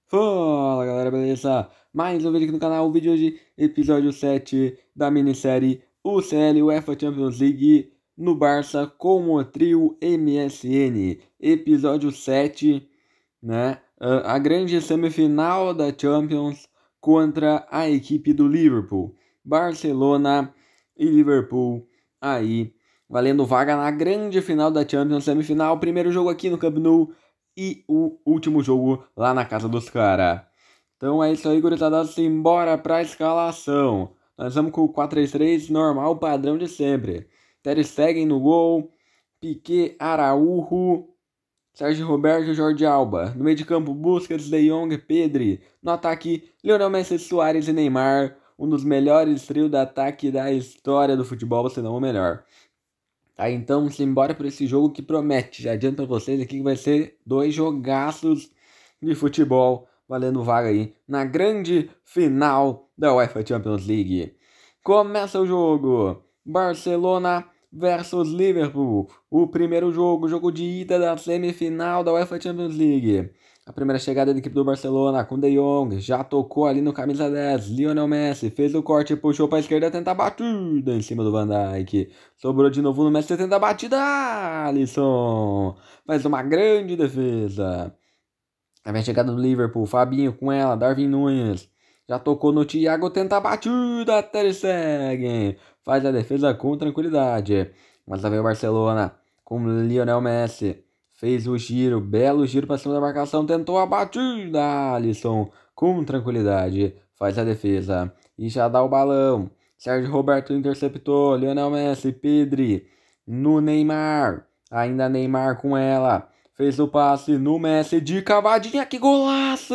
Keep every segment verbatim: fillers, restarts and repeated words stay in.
Fala galera, beleza? Mais um vídeo aqui no canal, o vídeo de hoje, episódio sete da minissérie U C L UEFA Champions League no Barça com o trio M S N. Episódio sete, né? A grande semifinal da Champions contra a equipe do Liverpool. Barcelona e Liverpool aí, valendo vaga na grande final da Champions, semifinal, primeiro jogo aqui no Camp Nou e o último jogo lá na casa dos caras. Então é isso aí, gurizada, simbora pra escalação. Nós vamos com o quatro três três normal, padrão de sempre. Ter Stegen no gol, Piqué, Araújo, Sérgio Roberto e Jordi Alba. No meio de campo, Busquets, De Jong, Pedri. No ataque, Lionel Messi, Suárez e Neymar. Um dos melhores trios de ataque da história do futebol, se não o melhor. Tá, então simbora para esse jogo que promete. Já adianto para vocês aqui que vai ser dois jogaços de futebol valendo vaga aí na grande final da UEFA Champions League. Começa o jogo. Barcelona versus Liverpool. O primeiro jogo, jogo de ida da semifinal da UEFA Champions League. A primeira chegada da equipe do Barcelona com De Jong, já tocou ali no camisa dez, Lionel Messi, fez o corte, puxou para a esquerda, tenta a batida em cima do Van Dijk. Sobrou de novo no Messi, tenta a batida, Alisson faz uma grande defesa. A minha chegada do Liverpool, Fabinho com ela, Darwin Núñez, já tocou no Thiago, tenta a batida, Ter Stegen faz a defesa com tranquilidade. Mas lá vem o Barcelona com Lionel Messi. Fez o giro, belo giro para cima da marcação, tentou a batida, Alisson com tranquilidade, faz a defesa e já dá o balão. Sérgio Roberto interceptou, Lionel Messi, Pedri no Neymar, ainda Neymar com ela, fez o passe no Messi de cavadinha, que golaço!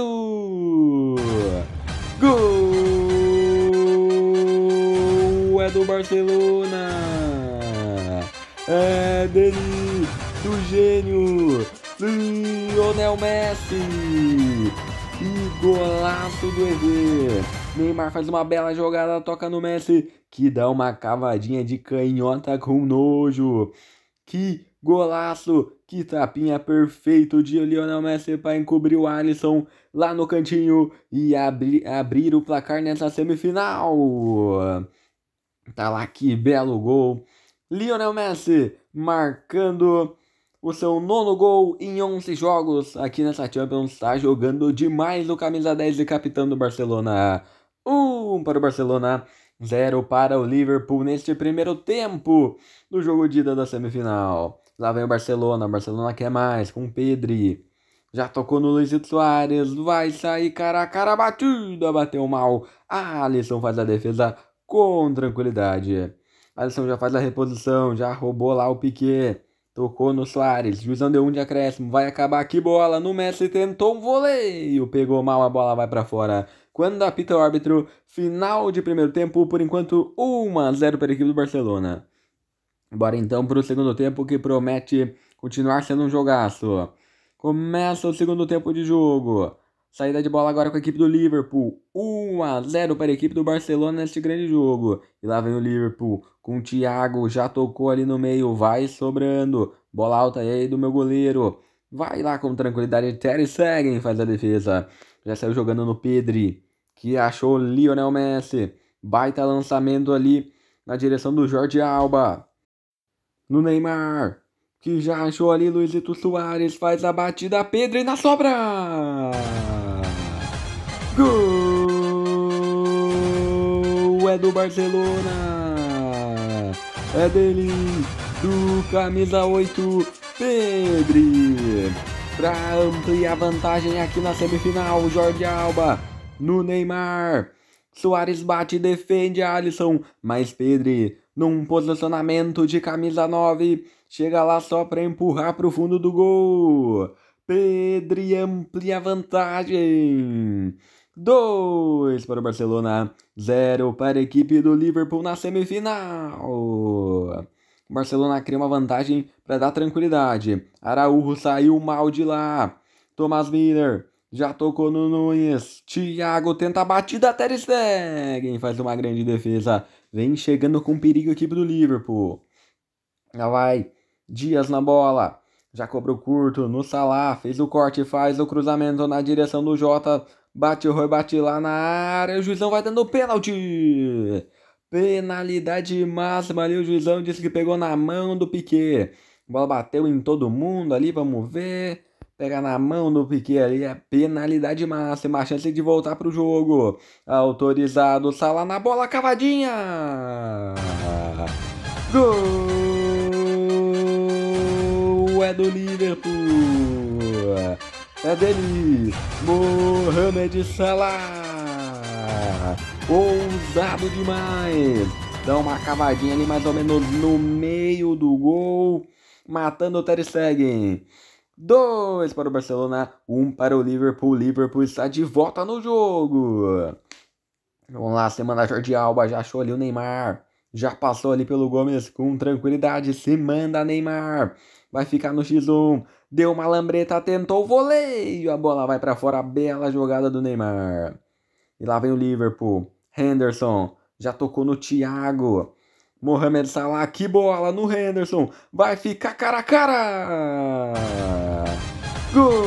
Gol! É do Barcelona! É dele! Do gênio Lionel Messi, e golaço do E V. Neymar faz uma bela jogada, toca no Messi, que dá uma cavadinha de canhota com nojo. Que golaço, que tapinha perfeito de Lionel Messi para encobrir o Alisson lá no cantinho e abri abrir o placar nessa semifinal. Tá lá, que belo gol. Lionel Messi marcando o seu nono gol em onze jogos aqui nessa Champions. Está jogando demais o camisa dez e capitão do Barcelona. um para o Barcelona, zero para o Liverpool neste primeiro tempo do jogo de ida da semifinal. Lá vem o Barcelona, o Barcelona quer mais com o Pedri. Já tocou no Luizito Soares, vai sair cara a cara, batida, bateu mal. A Alisson faz a defesa com tranquilidade. Alisson já faz a reposição, já roubou lá o Piqué. Tocou no Soares, juizão deu um de acréscimo, vai acabar aqui, bola no Messi, tentou um voleio, pegou mal, a bola vai para fora. Quando apita o árbitro, final de primeiro tempo, por enquanto um a zero para a equipe do Barcelona. Bora então para o segundo tempo, que promete continuar sendo um jogaço. Começa o segundo tempo de jogo. Saída de bola agora com a equipe do Liverpool. um a zero para a equipe do Barcelona neste grande jogo. E lá vem o Liverpool com o Thiago. Já tocou ali no meio. Vai sobrando. Bola alta aí do meu goleiro. Vai lá com tranquilidade. Ter Stegen faz a defesa. Já saiu jogando no Pedri, que achou Lionel Messi. Baita lançamento ali na direção do Jordi Alba. No Neymar, que já achou ali Luizito Soares, faz a batida, Pedri na sobra! Gol! É do Barcelona! É dele, do camisa oito, Pedri! Para ampliar a vantagem aqui na semifinal, Jordi Alba no Neymar. Soares bate e defende a Alisson, mas Pedri, num posicionamento de camisa nove, chega lá só para empurrar para o fundo do gol. Pedri amplia a vantagem. dois para o Barcelona, zero para a equipe do Liverpool na semifinal. O Barcelona cria uma vantagem para dar tranquilidade. Araújo saiu mal de lá. Thomas Müller já tocou no Núñez. Thiago tenta a batida, Ter Stegen faz uma grande defesa. Vem chegando com perigo a equipe do Liverpool. Já vai Dias na bola. Já cobrou curto no Salah, fez o corte, faz o cruzamento na direção do Jota. Bate o Roy, bate lá na área, o juizão vai dando pênalti. Penalidade máxima ali, o juizão disse que pegou na mão do Piquet. A bola bateu em todo mundo ali, vamos ver. Pega na mão do Piquet ali, é penalidade máxima, a chance de voltar pro jogo. Autorizado, Salah na bola, cavadinha. Gol! É do Liverpool. É dele, Mohamed Salah. Ousado demais. Dá uma cavadinha ali mais ou menos no meio do gol, matando o Ter Stegen. Dois para o Barcelona, um para o Liverpool. O Liverpool está de volta no jogo. Vamos lá, semana Jordi Alba, já achou ali o Neymar. Já passou ali pelo Gomes com tranquilidade. Se manda, Neymar. Vai ficar no xis um. Deu uma lambreta, tentou o voleio. A bola vai para fora. Bela jogada do Neymar. E lá vem o Liverpool. Henderson já tocou no Thiago. Mohamed Salah, que bola no Henderson. Vai ficar cara a cara. Gol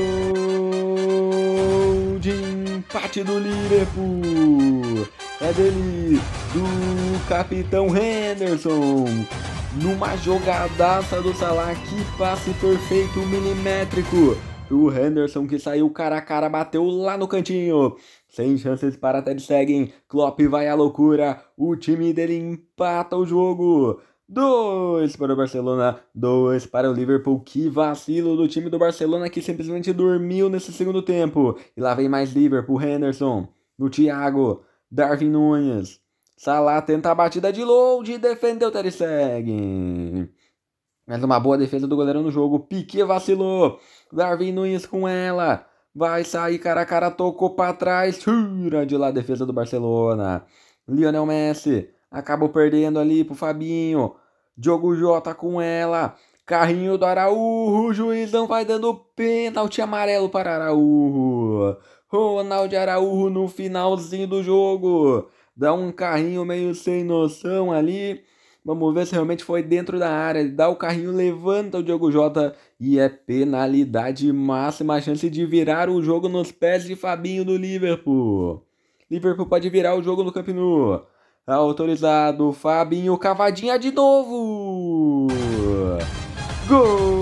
de empate do Liverpool. É dele, do capitão Henderson. Numa jogadaça do Salah, que passe perfeito, milimétrico. O Henderson que saiu cara a cara, bateu lá no cantinho. Sem chances para Ter Stegen. Klopp vai à loucura. O time dele empata o jogo. Dois para o Barcelona, dois para o Liverpool. Que vacilo do time do Barcelona que simplesmente dormiu nesse segundo tempo. E lá vem mais Liverpool, Henderson, no Thiago, Darwin Núñez. Salah tenta a batida de longe e defendeu Ter Stegen. Mas uma boa defesa do goleiro no jogo. Piquet vacilou. Darwin Núñez com ela. Vai sair cara a cara, tocou para trás. Tira de lá a defesa do Barcelona. Lionel Messi acabou perdendo ali pro Fabinho. Diogo Jota com ela. Carrinho do Araújo. O juizão vai dando pênalti amarelo para Araújo. Ronaldo Araújo no finalzinho do jogo. Dá um carrinho meio sem noção ali. Vamos ver se realmente foi dentro da área. Ele dá o carrinho, levanta o Diogo Jota. E é penalidade máxima. A chance de virar o jogo nos pés de Fabinho do Liverpool. Liverpool pode virar o jogo no Camp Nou. Autorizado. Fabinho, cavadinha de novo. Gol!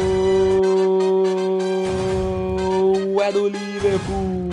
É do Liverpool.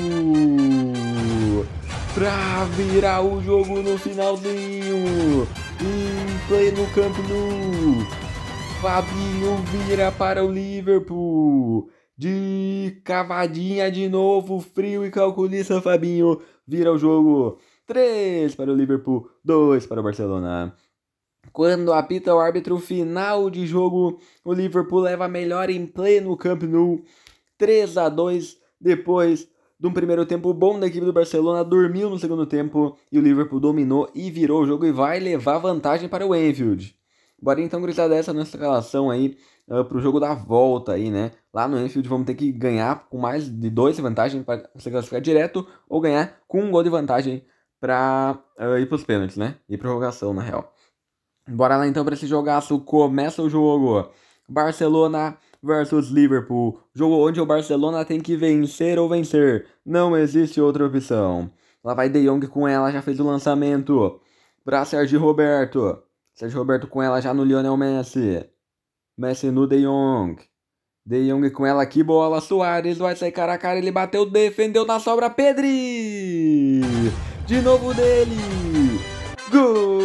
Pra virar o jogo no finalzinho. Em pleno Camp Nou. Fabinho vira para o Liverpool. De cavadinha de novo. Frio e calculista, Fabinho vira o jogo. três para o Liverpool, dois para o Barcelona. Quando apita o árbitro final de jogo, o Liverpool leva melhor em pleno Camp Nou. três a dois depois de um primeiro tempo bom da equipe do Barcelona, dormiu no segundo tempo e o Liverpool dominou e virou o jogo e vai levar vantagem para o Anfield. Bora então, gurizada, essa nossa escalação aí uh, para o jogo da volta aí, né? Lá no Anfield vamos ter que ganhar com mais de dois de vantagem para se classificar direto ou ganhar com um gol de vantagem para uh, ir para os pênaltis, né? E prorrogação, na real. Bora lá então para esse jogaço. Começa o jogo. Barcelona versus Liverpool. Jogo onde o Barcelona tem que vencer ou vencer. Não existe outra opção. Lá vai De Jong com ela, já fez o lançamento. Para Sergio Roberto. Sergio Roberto com ela já no Lionel Messi. Messi no De Jong. De Jong com ela, que bola. Suárez vai sair cara a cara, ele bateu, defendeu na sobra. Pedri! De novo dele. Gol!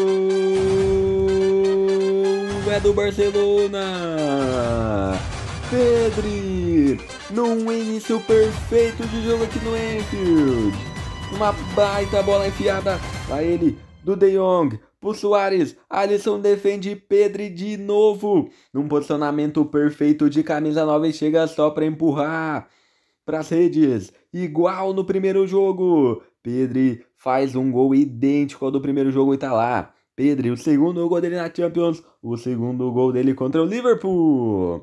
É do Barcelona. Pedri! Num início perfeito de jogo aqui no Anfield. Uma baita bola enfiada a ele, do De Jong. Pro Suárez, Alisson defende Pedri de novo. Num posicionamento perfeito de camisa nove, chega só para empurrar para as redes. Igual no primeiro jogo. Pedri faz um gol idêntico ao do primeiro jogo e tá lá. Pedri, o segundo gol dele na Champions. O segundo gol dele contra o Liverpool.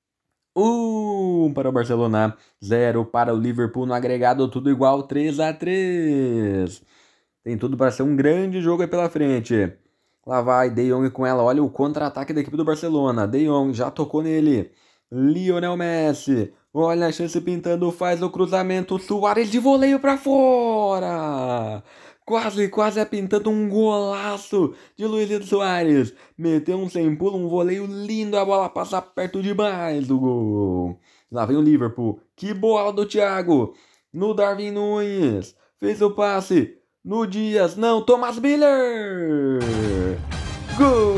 um para o Barcelona, zero para o Liverpool no agregado, tudo igual, três a três. Tem tudo para ser um grande jogo aí pela frente. Lá vai De Jong com ela, olha o contra-ataque da equipe do Barcelona. De Jong já tocou nele. Lionel Messi. Olha a chance pintando, faz o cruzamento. Suárez de voleio para fora. Quase, quase é pintando um golaço de Luizito Suárez. Meteu um sem pulo, um voleio lindo. A bola passa perto demais do gol. Lá vem o Liverpool. Que bola do Thiago. No Darwin Núñez. Fez o passe. No Dias. Não, Thomas Miller. Gol!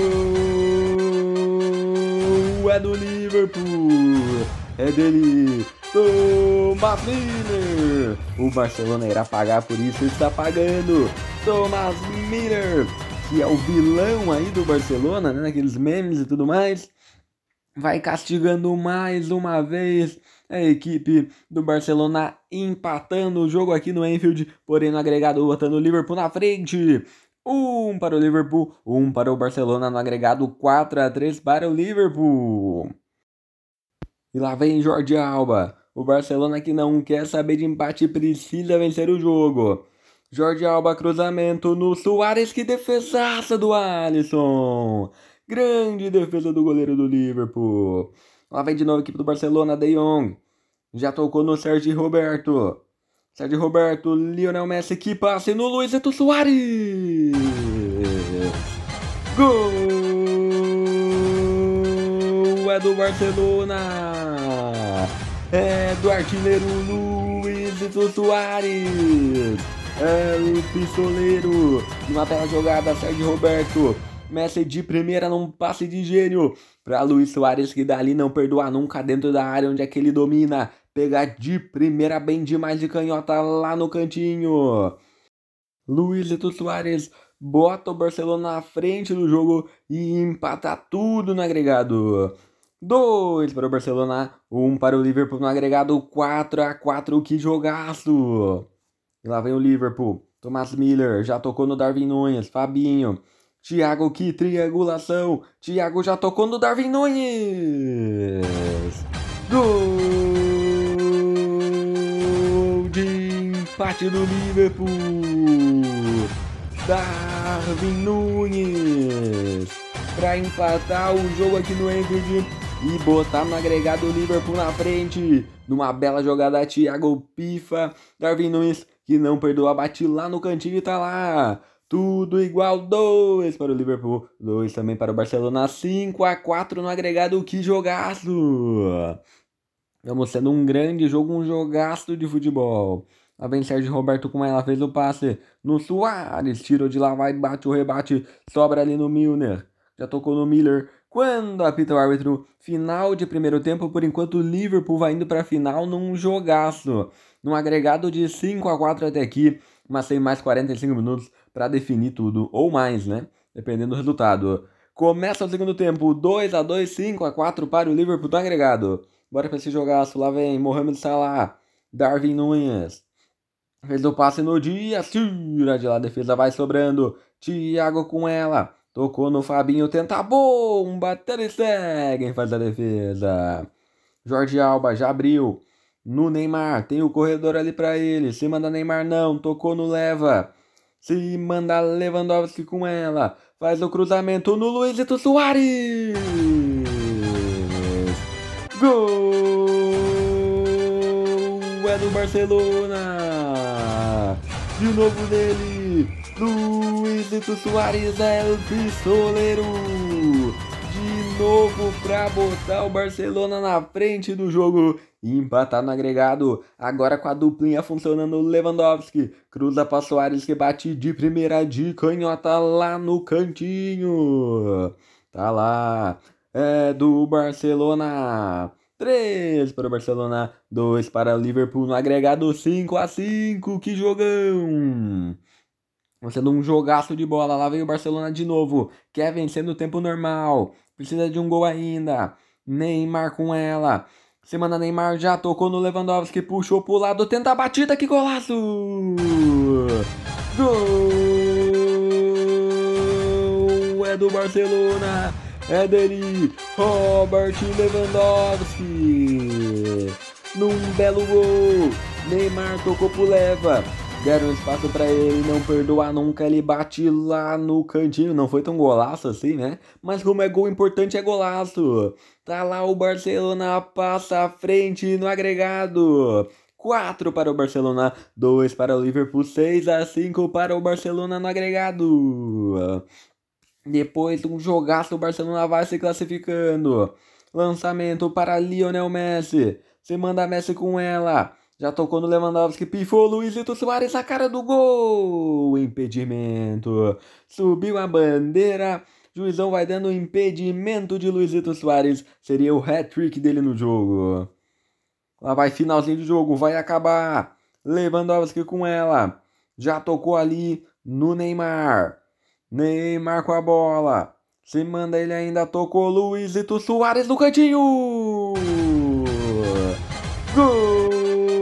É do Liverpool. É dele. Thomas Miller. O Barcelona irá pagar por isso. Está pagando. Thomas Miller, que é o vilão aí do Barcelona, né? Naqueles memes e tudo mais. Vai castigando mais uma vez a equipe do Barcelona, empatando o jogo aqui no Anfield, porém no agregado botando o Liverpool na frente. Um para o Liverpool, um para o Barcelona no agregado, quatro a três para o Liverpool. E lá vem Jordi Alba. O Barcelona, que não quer saber de empate, precisa vencer o jogo. Jordi Alba, cruzamento no Suárez, que defesaça do Alisson. Grande defesa do goleiro do Liverpool. Lá vem de novo a equipe do Barcelona, De Jong. Já tocou no Sergi Roberto. Sergi Roberto, Lionel Messi, que passe no Luizito Suárez. Gol! É do Barcelona. É do artilheiro Luizito Suárez. É o pistoleiro. Uma bela jogada, Sergi Roberto. Messi de primeira num passe de gênio para Luiz Suárez, que dali não perdoa nunca dentro da área onde é que ele domina. Pegar de primeira bem demais de canhota lá no cantinho. Luizito Suárez bota o Barcelona na frente do jogo e empata tudo no agregado. dois para o Barcelona, um para o Liverpool no agregado, quatro a quatro, que jogaço. E lá vem o Liverpool. Thomas Miller já tocou no Darwin Núñez, Fabinho. Thiago, que triangulação. Thiago já tocou no Darwin Núñez. Gol de empate do Liverpool. Darwin Núñez para empatar o jogo aqui no Anfield e botar no agregado o Liverpool na frente. Numa bela jogada, Thiago pifa. Darwin Núñez, que não perdoa, bate lá no cantinho e tá lá. Tudo igual, dois para o Liverpool, dois também para o Barcelona, cinco a quatro no agregado, que jogaço! Vamos sendo um grande jogo, um jogaço de futebol. Lá vem Sergio Roberto com ela, fez o passe no Suárez, tirou de lá, vai, bate o rebate, sobra ali no Milner. Já tocou no Miller. Quando apita o árbitro, final de primeiro tempo, por enquanto o Liverpool vai indo para a final num jogaço. Num agregado de cinco a quatro até aqui, mas tem mais quarenta e cinco minutos para definir tudo, ou mais, né? Dependendo do resultado. Começa o segundo tempo, dois a dois, cinco a quatro para o Liverpool no agregado. Bora para esse jogaço, lá vem Mohamed Salah, Darwin Núñez. Fez o passe no Dias, tira de lá, a defesa vai sobrando. Thiago com ela, tocou no Fabinho, tenta a bomba, Ter Stegen faz a defesa. Jordi Alba já abriu no Neymar, tem o corredor ali para ele, se manda Neymar não, tocou no Leva. Se manda Lewandowski com ela, faz o cruzamento no Luizito Suárez. Gol! É do Barcelona. De novo dele, Luizito Suárez é o pistoleiro. De novo para botar o Barcelona na frente do jogo e empatar no agregado. Agora com a duplinha funcionando, Lewandowski cruza para Suárez, que bate de primeira de canhota lá no cantinho. Tá lá, é do Barcelona. três para o Barcelona, dois para o Liverpool no agregado, cinco a cinco, que jogão! Sendo um jogaço de bola, lá vem o Barcelona de novo, quer vencer no tempo normal, precisa de um gol ainda. Neymar com ela, semana Neymar já tocou no Lewandowski, puxou pro lado, tenta a batida, que golaço! Gol! É do Barcelona, é dele, Robert Lewandowski! Num belo gol, Neymar tocou pro Leva, deram espaço pra ele, não perdoa nunca, ele bate lá no cantinho, não foi tão golaço assim, né? Mas como é gol importante, é golaço. Tá lá o Barcelona, passa à frente no agregado. quatro para o Barcelona, dois para o Liverpool, seis a cinco para o Barcelona no agregado. Depois de um jogaço, o Barcelona vai se classificando. Lançamento para Lionel Messi. Você manda Messi com ela. Já tocou no Lewandowski, pifou Luizito Soares na cara do gol. Impedimento. Subiu a bandeira. Juizão vai dando impedimento de Luizito Soares. Seria o hat-trick dele no jogo. Lá vai finalzinho de jogo, vai acabar. Lewandowski com ela. Já tocou ali no Neymar. Neymar com a bola. Se manda, ele ainda tocou. Luizito Soares no cantinho. Gol!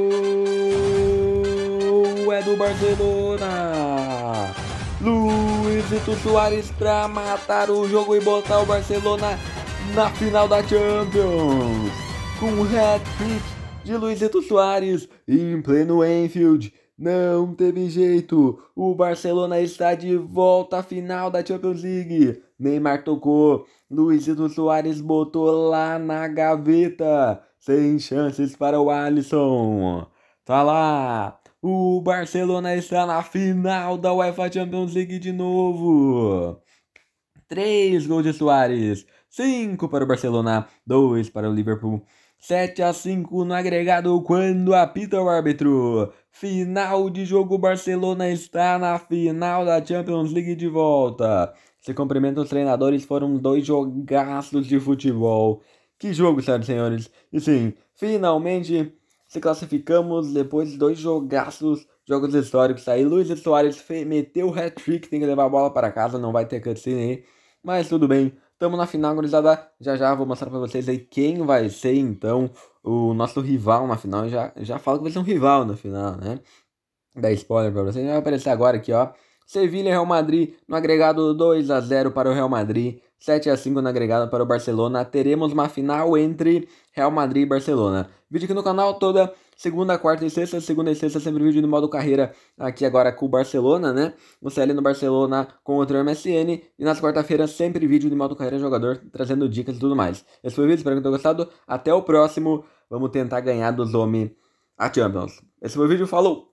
É do Barcelona. Luizito Soares para matar o jogo e botar o Barcelona na final da Champions. Com um hat-trick de Luizito Soares em pleno Anfield. Não teve jeito, o Barcelona está de volta à final da Champions League. Neymar tocou, Luizito Soares botou lá na gaveta, sem chances para o Alisson. Tá lá, o Barcelona está na final da UEFA Champions League de novo. Três gols de Soares, cinco para o Barcelona, dois para o Liverpool. sete a cinco no agregado quando apita o árbitro. Final de jogo, Barcelona está na final da Champions League de volta. Se cumprimenta os treinadores, foram dois jogaços de futebol. Que jogo, senhoras e senhores. E sim, finalmente se classificamos depois de dois jogaços, jogos históricos. Aí Luiz Soares meteu o hat-trick, tem que levar a bola para casa, não vai ter cutscene aí. Mas tudo bem. Tamo na final, gurizada. Já já vou mostrar pra vocês aí quem vai ser, então, o nosso rival na final. Já, já falo que vai ser um rival na final, né? Dá spoiler pra vocês. Vai aparecer agora aqui, ó. Sevilha e Real Madrid no agregado dois a zero para o Real Madrid. sete a cinco no agregado para o Barcelona. Teremos uma final entre Real Madrid e Barcelona. Vídeo aqui no canal toda segunda, quarta e sexta. Segunda e sexta sempre vídeo no modo carreira. Aqui agora com o Barcelona, né? No C L no Barcelona com outro M S N. E nas quarta-feiras sempre vídeo no modo carreira jogador, trazendo dicas e tudo mais. Esse foi o vídeo, espero que tenham gostado. Até o próximo. Vamos tentar ganhar dos homens a Champions. Esse foi o vídeo, falou!